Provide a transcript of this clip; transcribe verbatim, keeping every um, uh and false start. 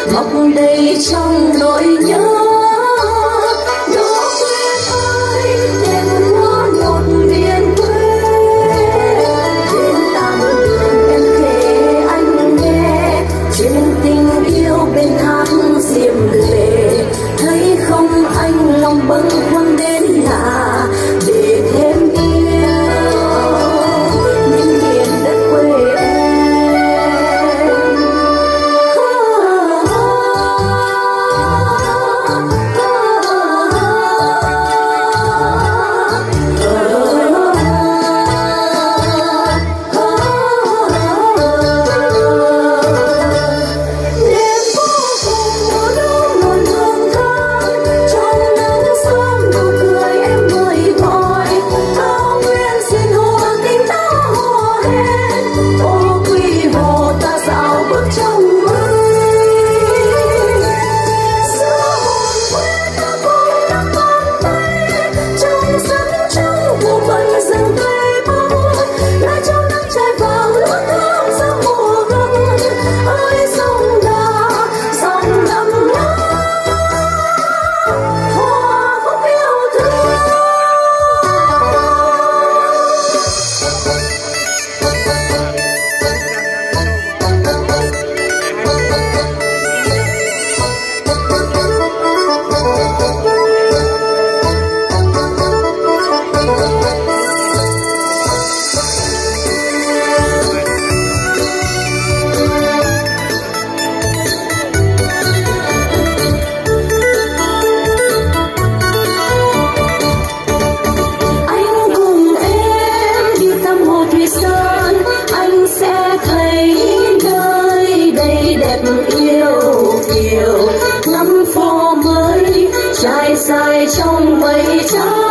mọc đầy trong nỗi nhớ. Đó quê ơi, đẹp quá một miền quê. Trên tạm đường em kể anh nghe, chuyện tình yêu bên thác diệm lệ. Thấy không anh lòng bâng khuâng đến lạ để thêm yêu những miền đất quê em. Đêm vô cùng mùa đông nỗi thương thắm, trong nắng sớm nụ cười em mời gọi. Cao nguyên xin hồ tình ta hò hẹn, ô quy hồ ta dạo bước trong mây. Giữa hồn quê ta cùng nắm bàn tay, trong sân trong mùa bận rừng cây bóng. Lá trong nắng trái vàng lúa thơm giữa mùa gấm. Ơi sông Đà, sông đậm đà, hoa khúc yêu thương. Anh cùng em đi thăm hồ Thủy Sơn, anh sẽ thấy nơi đây đẹp yêu kiều. Ngắm phố mới trải dài trong mây trắng.